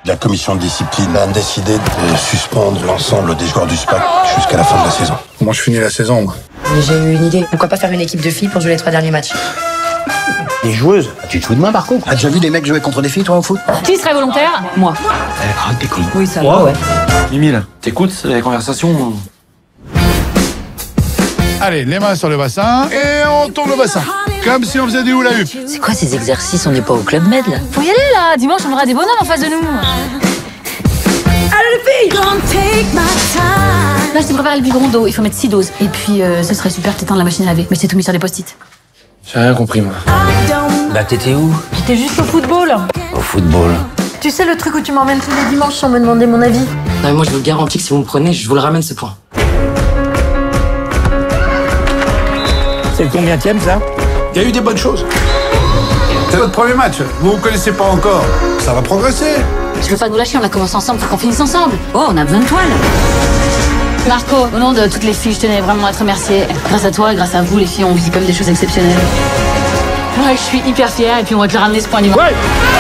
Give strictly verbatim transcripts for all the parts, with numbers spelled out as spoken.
La commission de discipline a décidé de suspendre l'ensemble des joueurs du SPAC jusqu'à la fin de la saison. Moi, je finis la saison, moi. J'ai eu une idée. Pourquoi pas faire une équipe de filles pour jouer les trois derniers matchs? Les joueuses, tu te fous de moi par contre. T'as déjà vu des mecs jouer contre des filles, toi, au foot? Qui serait volontaire? Moi. Elle craque tes couilles. Oui, ça va, ouais. Emile, t'écoutes les conversations? Allez, les mains sur le bassin et on tourne le bassin. Comme si on faisait du hula hoop. C'est quoi ces exercices? On n'est pas au Club Med, là? Faut y aller, là. Dimanche, on aura des bonhommes en face de nous. Allez, les filles! Là, je t'ai préparé le biberon d'eau. Il faut mettre six doses. Et puis, euh, ce serait super de t'éteindre la machine à laver. Mais c'est tout mis sur des post-it. J'ai rien compris, moi. Bah t'étais où? J'étais juste au football. Au football. Tu sais le truc où tu m'emmènes tous les dimanches sans me demander mon avis? Non, mais moi, je vous garantis que si vous me prenez, je vous le ramène ce point. C'est le combienième, ça? Il y a eu des bonnes choses. C'est notre premier match. Vous ne connaissez pas encore. Ça va progresser. Je veux pas nous lâcher. On a commencé ensemble. Faut qu'on finisse ensemble. Oh, on a besoin de toi, là. Marco, au nom de toutes les filles, je tenais vraiment à te remercier. Grâce à toi et grâce à vous, les filles, on vit comme des choses exceptionnelles. Ouais, je suis hyper fière et puis on va te le ramener ce point dimanche. Ouais.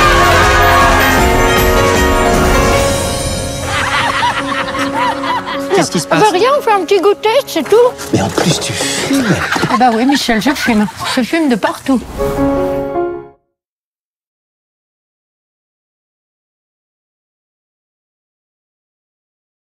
Qu'est-ce qui se passe? Bah rien, on fait un petit goûter, c'est tout. Mais en plus, tu fumes. Ah bah oui, Michel, je fume. Je fume de partout.